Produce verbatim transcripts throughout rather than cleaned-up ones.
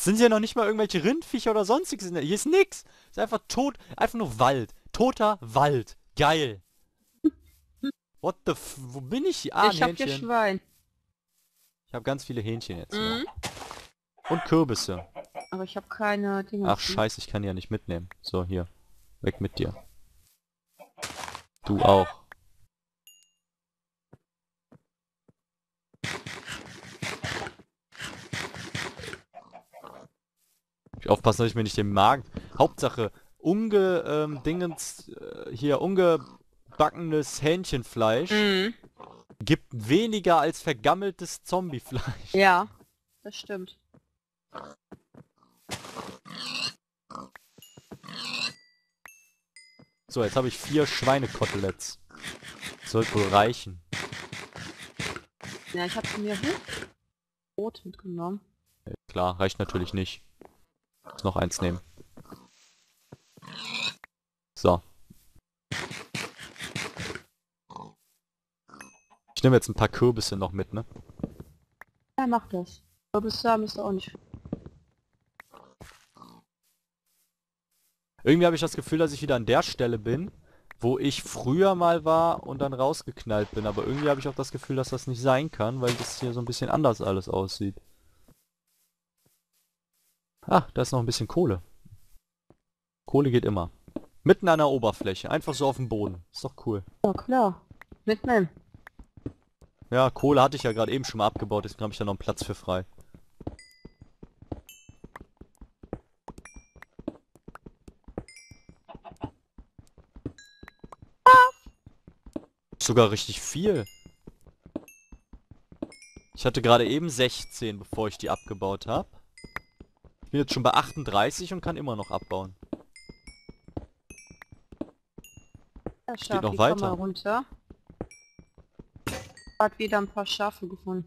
Es sind ja noch nicht mal irgendwelche Rindviecher oder sonstiges. in der- Hier ist nix. Es ist einfach tot. Einfach nur Wald. Toter Wald. Geil. What the f... Wo bin ich? Ah, ein Ich hab hier Hähnchen. Schwein. Ich habe ganz viele Hähnchen jetzt hier. Mhm. Und Kürbisse. Aber ich habe keine Dinge. Ach scheiße, ich kann die ja nicht mitnehmen. So, hier. Weg mit dir. Du auch. Ich aufpassen, dass ich mir nicht den Magen... Hauptsache, unge... Ähm, Dingens... Äh, hier, ungebackenes Hähnchenfleisch Mhm. gibt weniger als vergammeltes Zombiefleisch. Ja, das stimmt. So, jetzt habe ich vier Schweinekoteletts. Sollte wohl reichen. Ja, ich habe mir Brot mitgenommen. Äh, Klar, reicht natürlich nicht. Muss noch eins nehmen. So. Ich nehme jetzt ein paar Kürbisse noch mit, ne? Ja, mach das. Aber bis da müsste auch nicht. Irgendwie habe ich das Gefühl, dass ich wieder an der Stelle bin, wo ich früher mal war und dann rausgeknallt bin. Aber irgendwie habe ich auch das Gefühl, dass das nicht sein kann, weil das hier so ein bisschen anders alles aussieht. Ah, da ist noch ein bisschen Kohle. Kohle geht immer. Mitten an der Oberfläche. Einfach so auf dem Boden. Ist doch cool. Ja, klar. Mitnehmen. Ja, Kohle hatte ich ja gerade eben schon mal abgebaut, deswegen habe ich da noch einen Platz für frei. Sogar richtig viel. Ich hatte gerade eben sechzehn, bevor ich die abgebaut habe. Ich bin jetzt schon bei achtunddreißig und kann immer noch abbauen. Ja, Geht Schaf, noch die komm mal weiter. runter. Hat wieder ein paar Schafe gefunden.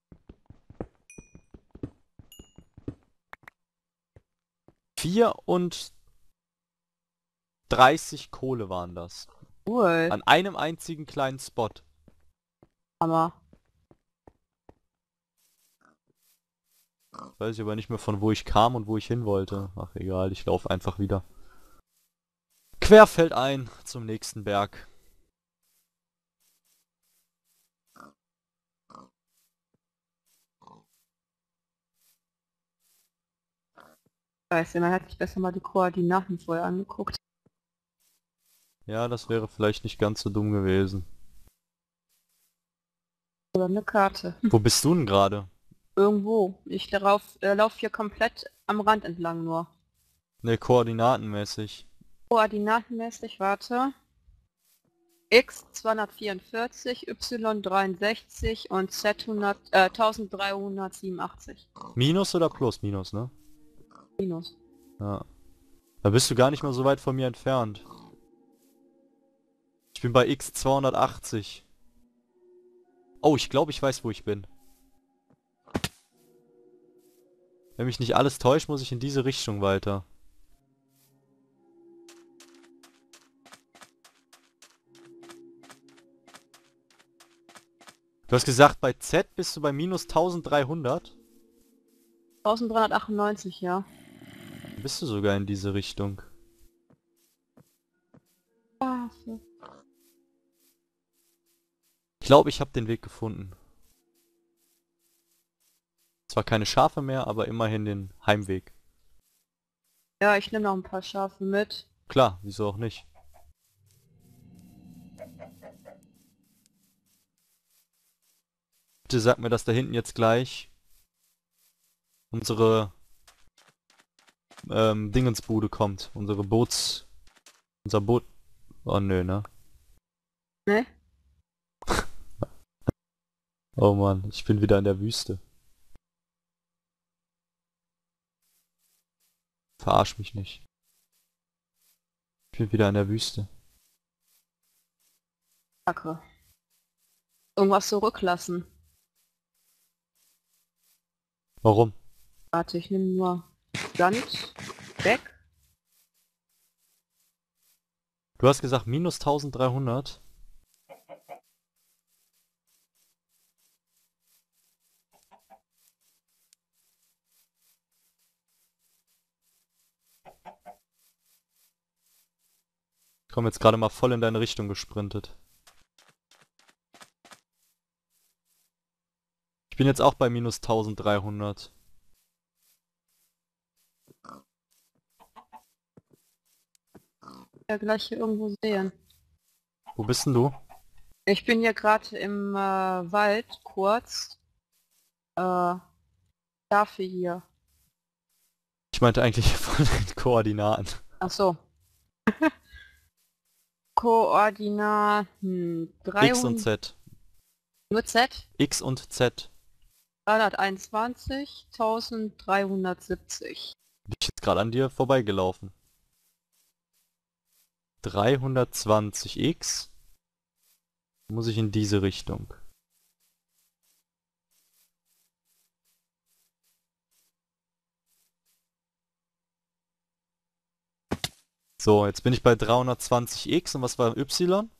vierunddreißig Kohle waren das. Cool. An einem einzigen kleinen Spot. Aber Weiß ich aber nicht mehr, von wo ich kam und wo ich hin wollte. Ach egal, ich laufe einfach wieder querfeldein zum nächsten Berg. weiß ja, man hat sich besser mal die Koordinaten vorher angeguckt. Ja, das wäre vielleicht nicht ganz so dumm gewesen. Oder eine Karte. Wo bist du denn gerade? Irgendwo. Ich darauf äh, laufe hier komplett am Rand entlang nur. Ne, koordinatenmäßig. Koordinatenmäßig, warte. X zweihundertvierundvierzig, Y dreiundsechzig und Z hundert, äh, eintausenddreihundertsiebenundachtzig. Minus oder plus? Minus, ne? Minus. Ja. Da bist du gar nicht mal so weit von mir entfernt. Ich bin bei X zweihundertachtzig. Oh, ich glaube, ich weiß, wo ich bin. Wenn mich nicht alles täuscht, muss ich in diese Richtung weiter. Du hast gesagt, bei Z bist du bei minus eintausenddreihundert? eintausenddreihundertachtundneunzig, ja. Dann bist du sogar in diese Richtung. Ah, so. Ich glaube, ich habe den Weg gefunden. Zwar keine Schafe mehr, aber immerhin den Heimweg. Ja, ich nehme noch ein paar Schafe mit. Klar, wieso auch nicht? Bitte sag mir, dass da hinten jetzt gleich unsere ähm, Dingensbude kommt. Unsere Boots... Unser Boot... Oh nö, ne? Ne? Oh Mann, ich bin wieder in der Wüste. Verarsch mich nicht. Ich bin wieder in der Wüste. Kacke. Irgendwas zurücklassen. Warum? Warte, ich nehme nur Sand weg. Du hast gesagt minus eintausenddreihundert? Komm, jetzt gerade mal voll in deine Richtung gesprintet. Ich bin jetzt auch bei minus eintausenddreihundert. Ja, gleich hier irgendwo sehen. Wo bist denn du? Ich bin hier gerade im äh, Wald, kurz. Äh, dafür hier. Ich meinte eigentlich von den Koordinaten. Ach so. Koordinaten X und dreihundert. Z. Nur Z? X und Z. dreihunderteinundzwanzig, eintausenddreihundertsiebzig. Bin ich jetzt gerade an dir vorbeigelaufen. dreihundertzwanzig X. Muss ich in diese Richtung. So, jetzt bin ich bei dreihundertzwanzig X und was war Y?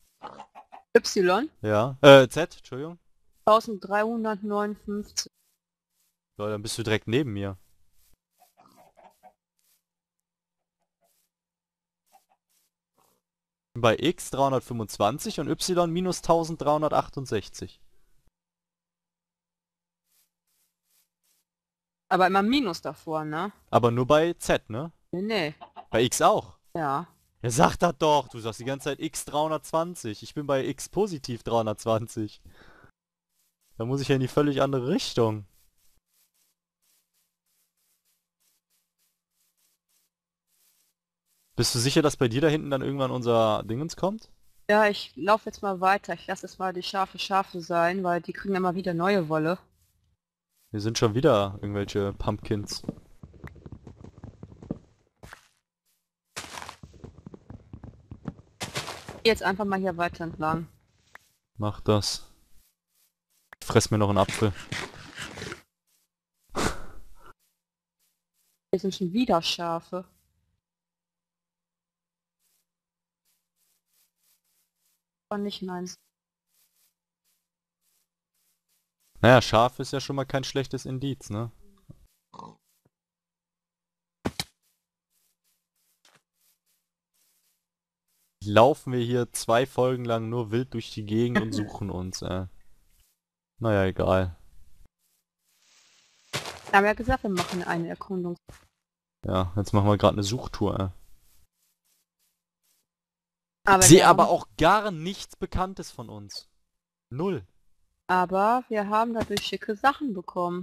Y? Ja, äh, Z, Entschuldigung. eintausenddreihundertneunundfünfzig. So, dann bist du direkt neben mir. Bei X dreihundertfünfundzwanzig und Y minus eintausenddreihundertachtundsechzig. Aber immer Minus davor, ne? Aber nur bei Z, ne? Nee, nee. Bei X auch. Ja. Ja, sag das doch. Du sagst die ganze Zeit X dreihundertzwanzig. Ich bin bei X positiv dreihundertzwanzig. Da muss ich ja in die völlig andere Richtung. Bist du sicher, dass bei dir da hinten dann irgendwann unser Dingens kommt? Ja, ich laufe jetzt mal weiter. Ich lasse jetzt mal die Schafe Schafe sein, weil die kriegen immer wieder neue Wolle. Hier sind schon wieder irgendwelche Pumpkins. Jetzt einfach mal hier weiter entlang. Mach das. Ich fress mir noch einen Apfel. Hier sind schon wieder Schafe. Aber nicht meins. Naja, Schaf ist ja schon mal kein schlechtes Indiz, ne? Laufen wir hier zwei Folgen lang nur wild durch die Gegend und suchen uns, äh. Naja, egal. Wir haben ja gesagt, wir machen eine Erkundung. Ja, jetzt machen wir gerade eine Suchtour, äh. Aber Ich sehe wir aber haben- auch gar nichts Bekanntes von uns. Null. Aber wir haben dadurch schicke Sachen bekommen.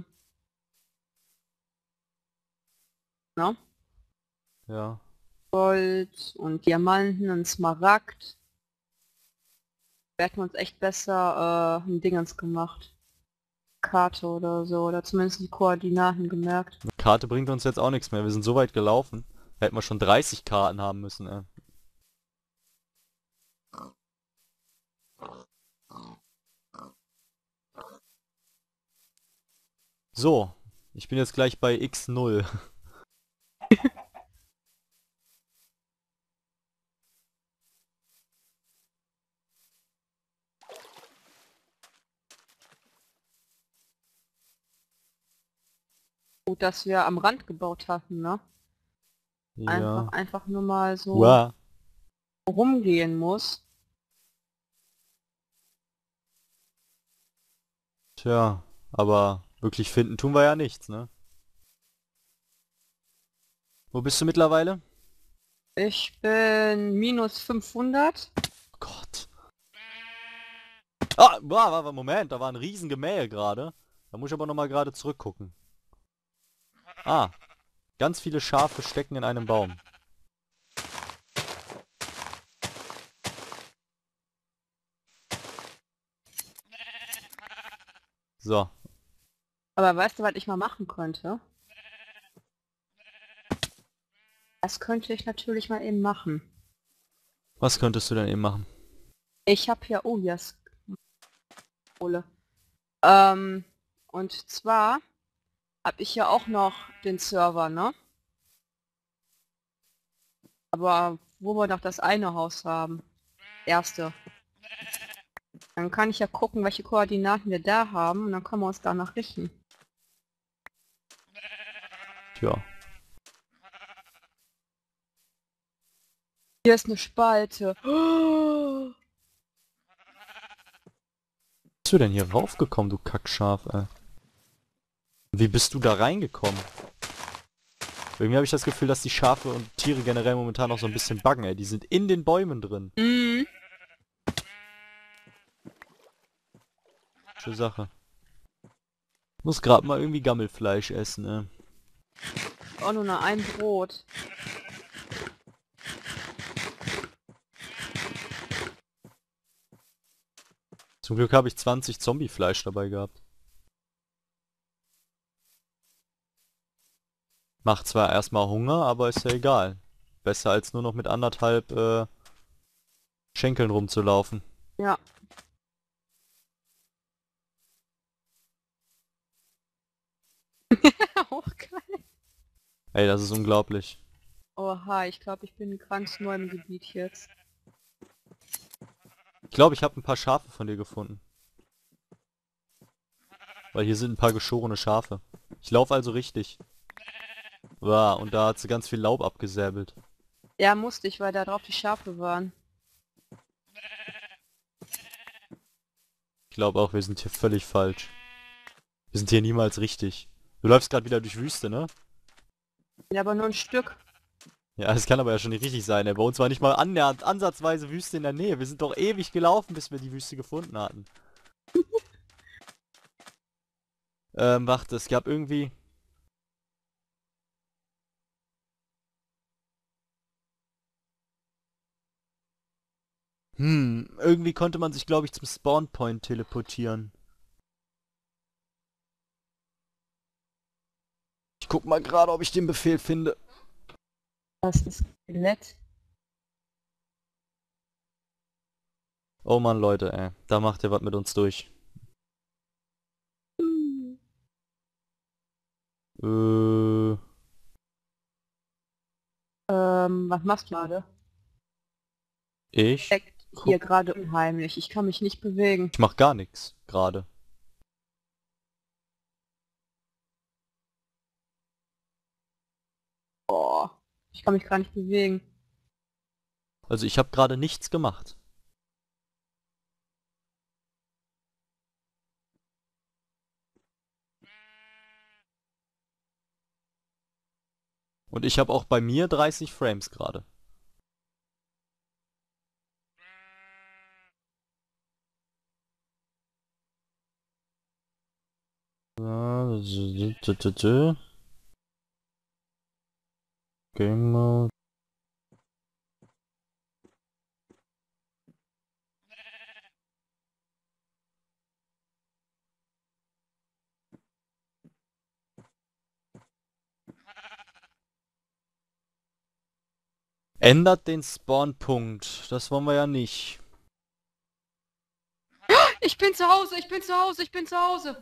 Ne? Ja. Gold und Diamanten und Smaragd. Wir hätten uns echt besser äh, ein Dingens gemacht. Karte oder so, oder zumindest die Koordinaten gemerkt. Eine Karte bringt uns jetzt auch nichts mehr. Wir sind so weit gelaufen. Hätten wir schon dreißig Karten haben müssen, äh. So, ich bin jetzt gleich bei X null. Gut, dass wir am Rand gebaut hatten, ne? Einfach, Ja. einfach nur mal so Uah. rumgehen muss. Tja, aber wirklich finden tun wir ja nichts, ne? Wo bist du mittlerweile? Ich bin minus fünfhundert. Oh Gott. Ah, boah, warte, Moment, da war ein Riesengemähe gerade. Da muss ich aber nochmal gerade zurückgucken. Ah, ganz viele Schafe stecken in einem Baum. So, Aber weißt du, was ich mal machen könnte? Das könnte ich natürlich mal eben machen. was könntest du denn eben machen? Ich habe hier, oh yes, Kohle. Ähm, und zwar habe ich ja auch noch den Server, ne? Aber wo wir noch das eine Haus haben, erste. Dann kann ich ja gucken, welche Koordinaten wir da haben und dann können wir uns danach richten. Tja. Hier ist eine Spalte. Oh. Wie bist du denn hier raufgekommen, du Kackschaf, ey? Wie bist du da reingekommen? Irgendwie habe ich das Gefühl, dass die Schafe und Tiere generell momentan noch so ein bisschen buggen, ey. Die sind in den Bäumen drin. Mhm. Schöne Sache. Muss gerade mal irgendwie Gammelfleisch essen, ey. Auch nur noch ein Brot. Zum Glück habe ich zwanzig Zombiefleisch dabei gehabt. Macht zwar erstmal Hunger, aber ist ja egal. Besser als nur noch mit anderthalb äh, Schenkeln rumzulaufen. Ja. Auch geil. Ey, das ist unglaublich. Oha, ich glaube, ich bin ganz neu im Gebiet jetzt. Ich glaube, ich habe ein paar Schafe von dir gefunden. Weil hier sind ein paar geschorene Schafe. Ich laufe also richtig. Wow, und da hat sie ganz viel Laub abgesäbelt. Ja, musste ich, weil da drauf die Schafe waren. Ich glaube auch, wir sind hier völlig falsch. Wir sind hier niemals richtig. Du läufst gerade wieder durch Wüste, ne? Ja, aber nur ein Stück. Ja, das kann aber ja schon nicht richtig sein. Ey. Bei uns war nicht mal annähernd ansatzweise Wüste in der Nähe. Wir sind doch ewig gelaufen, bis wir die Wüste gefunden hatten. ähm, warte, es gab irgendwie... Hm, irgendwie konnte man sich, glaube ich, zum Spawnpoint teleportieren. Ich guck mal gerade, ob ich den Befehl finde. Das ist Skelett. Oh Mann, Leute, ey. Da macht ihr was mit uns durch. Äh... Ähm, was machst du gerade? Ich? Steckt hier gerade unheimlich. Ich kann mich nicht bewegen. Ich mach gar nichts gerade. Oh, ich kann mich gar nicht bewegen. Also ich habe gerade nichts gemacht. Und ich habe auch bei mir dreißig Frames gerade. Game Mode. Ändert den Spawnpunkt. Das wollen wir ja nicht. Ich bin zu Hause, ich bin zu Hause, ich bin zu Hause.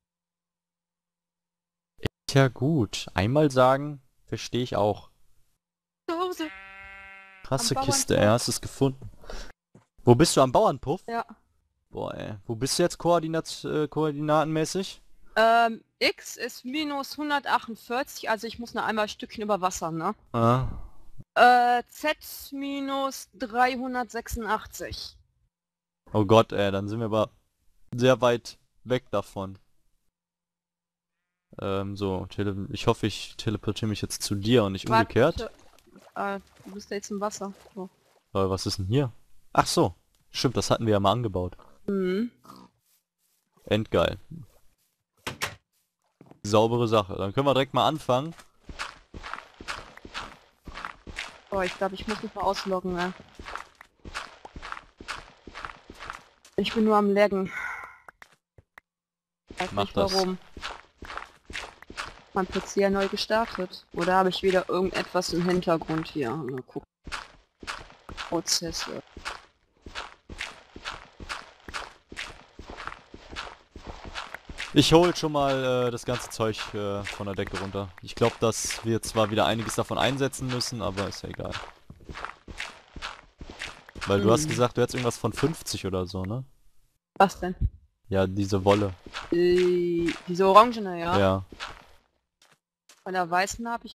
Tja gut. Einmal sagen, verstehe ich auch. Zu Hause. Krasse Am Kiste, Bauernpuff. er hast es gefunden. Wo bist du am Bauernpuff? Ja. Boah, ey. Wo bist du jetzt koordinat äh, koordinatenmäßig? Ähm, X ist minus hundertachtundvierzig, also ich muss noch einmal ein Stückchen über Wasser, ne? Ah. Äh, Z minus dreihundertsechsundachtzig. Oh Gott, ey, dann sind wir aber sehr weit weg davon. Ähm, so, tele ich hoffe, ich teleportiere mich jetzt zu dir und nicht umgekehrt. Warte, äh, du bist ja jetzt im Wasser. So. Aber was ist denn hier? Ach so, stimmt, das hatten wir ja mal angebaut. Mhm. Endgeil. Saubere Sache. Dann können wir direkt mal anfangen. Oh, ich glaube, ich muss mich mal ausloggen, ne? Ich bin nur am Laggen. Weiß Mach nicht das. warum. Mein P C ja neu gestartet. Oder habe ich wieder irgendetwas im Hintergrund hier? Mal gucken. Prozesse. Ich hol schon mal äh, das ganze Zeug äh, von der Decke runter. Ich glaube, dass wir zwar wieder einiges davon einsetzen müssen, aber ist ja egal. Weil du hast Hm. gesagt, du hättest irgendwas von fünfzig oder so, ne? Was denn? Ja, diese Wolle. Die, diese orangene, ja. Ja. Von der weißen habe ich